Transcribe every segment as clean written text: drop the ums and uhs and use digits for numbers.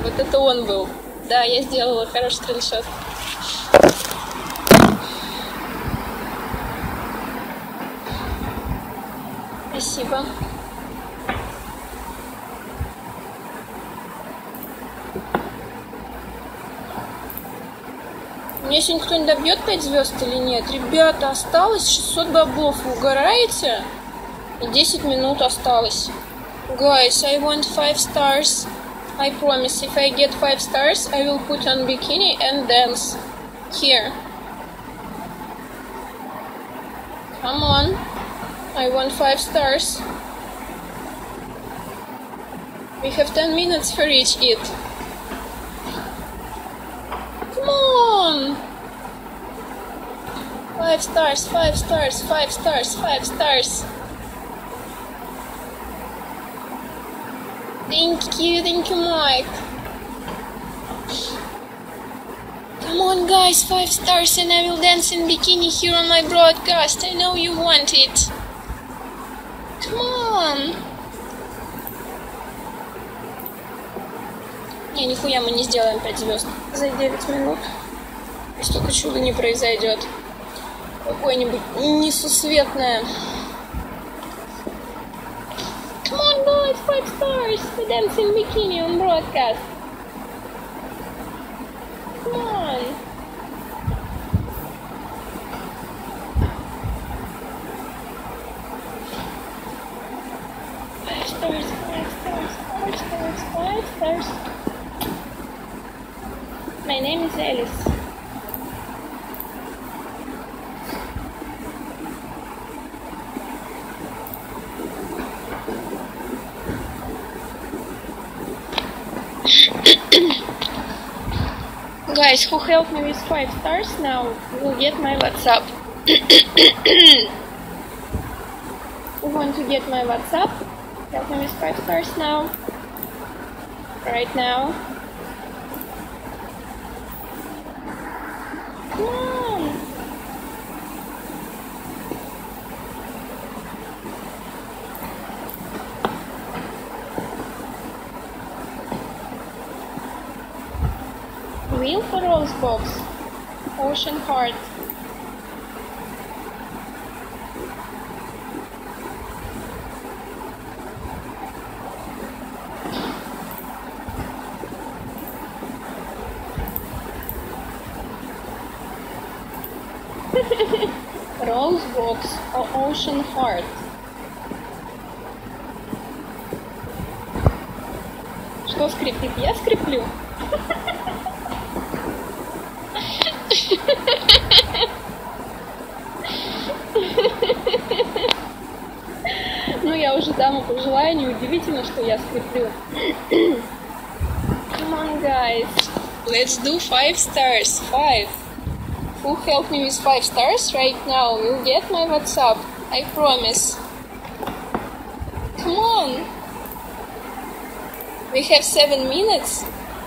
Вот это он был. Да, я сделала хороший скриншот. Спасибо. Мне сегодня кто-нибудь добьет 5 звезд или нет? Ребята, осталось 600 баблов. Вы угораете? И 10 минут осталось. Guys, I want 5 stars. I promise, if I get 5 stars, I will put on bikini and dance. Here. Come on. I want 5 stars. We have 10 minutes for each eat. Come on! 5 stars, 5 stars, 5 stars, 5 stars. Thank you, Mike. Come on, guys, 5 stars and I will dance in bikini here on my broadcast. I know you want it. Come on. Не, нихуя мы не сделаем 5 звезд за 9 минут. Если только чудо не произойдет. Какое-нибудь несусветное. Come on, guys, 5 stars. We dance in bikini on broadcast. Come on. Five stars, 5 stars, 5 stars, 5 stars. My name is Alice. Guys, who helped me with 5 stars now will get my WhatsApp. Who want to get my WhatsApp? Help me with 5 stars now. Right now. Come on. Wheel for Rose Box. Ocean Heart. Rose Box or Ocean Heart. Что скрипит? Я скриплю. Ну, я уже дама по желанию. Удивительно, что я скриплю. Come on, guys. Let's do 5 stars. 5. Who helped me with 5 stars right now will get my WhatsApp. I promise. Come on. We have 7 minutes.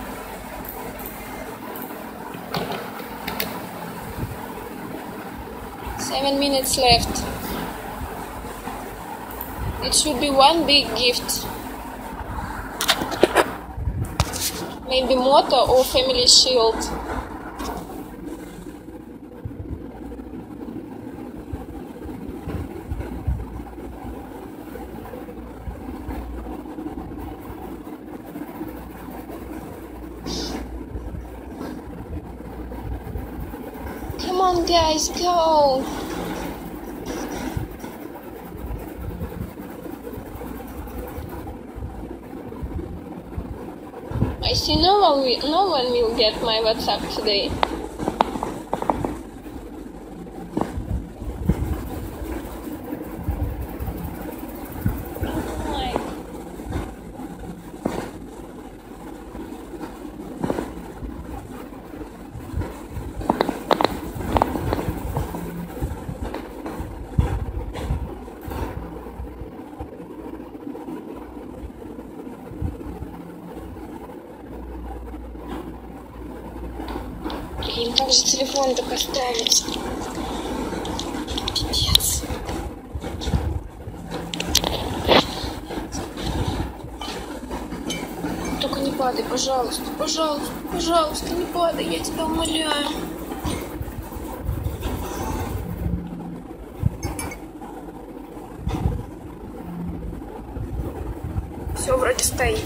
Seven minutes left. It should be one big gift. Maybe Moto or Family Shield. Come on, guys, go! I see no one will get my WhatsApp today. Блин, как же телефон так оставить? Пипец. только не падай, пожалуйста, пожалуйста, пожалуйста, не падай, я тебя умоляю. Все вроде стоит.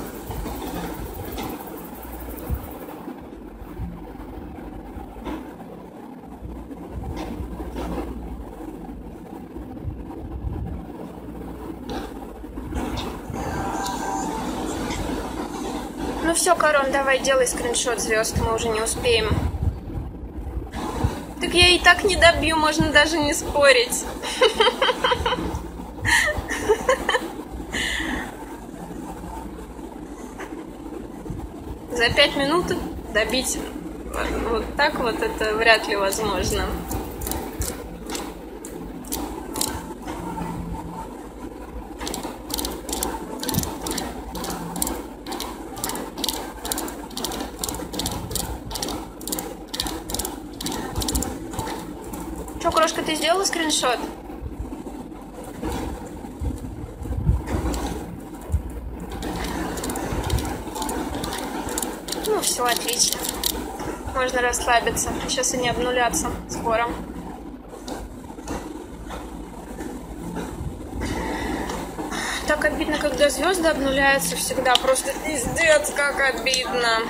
Ну все, Корон, давай делай скриншот звезд, мы уже не успеем. Так я и так не добью, можно даже не спорить. За 5 минут добить вот так вот это вряд ли возможно. Что, крошка, ты сделала скриншот? Ну все, отлично. Можно расслабиться. Сейчас они обнулятся скоро. Так обидно, когда звезды обнуляются всегда. Просто пиздец, как обидно.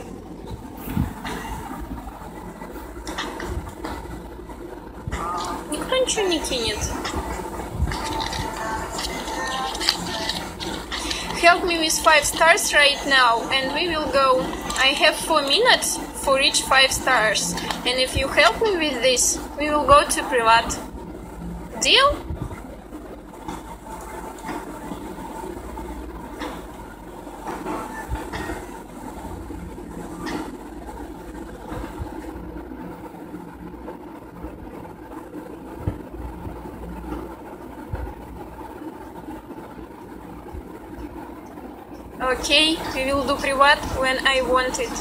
Никто ничего не кинет. Help me with 5 stars right now, and we will go. I have 4 minutes for each 5 stars, and if you help me with this, we will go to Privat. Deal? Okay, we will do Privat when I want it.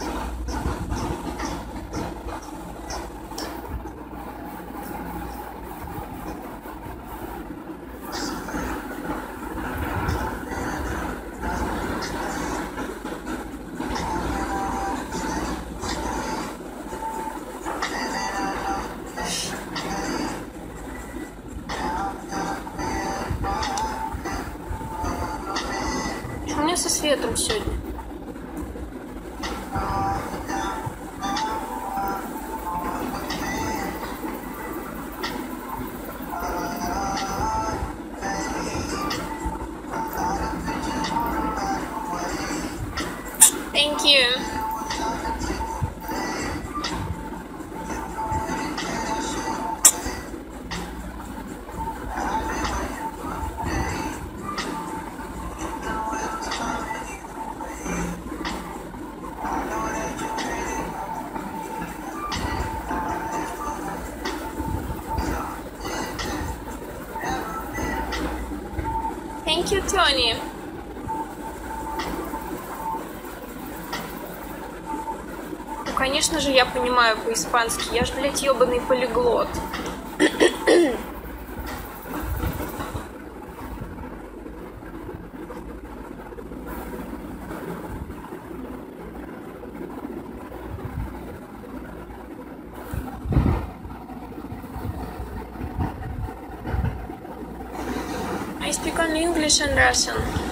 У меня со светом сегодня. Thank you. Thank you, Tony. Ну, конечно же, я понимаю по-испански. Я ж, блядь, ёбаный полиглот. I speak only English and Russian.